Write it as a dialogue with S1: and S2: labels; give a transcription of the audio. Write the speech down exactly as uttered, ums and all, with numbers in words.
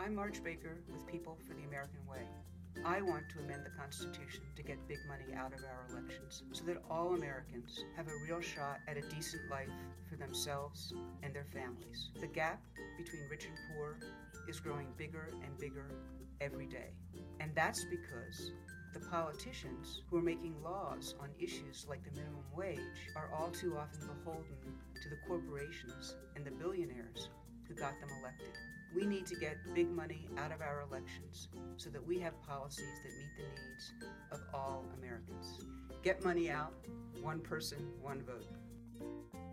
S1: I'm Marge Baker with People for the American Way. I want to amend the Constitution to get big money out of our elections so that all Americans have a real shot at a decent life for themselves and their families. The gap between rich and poor is growing bigger and bigger every day. And that's because the politicians who are making laws on issues like the minimum wage are all too often beholden to the corporations and the billionaires who got them elected. We need to get big money out of our elections so that we have policies that meet the needs of all Americans. Get money out, one person, one vote.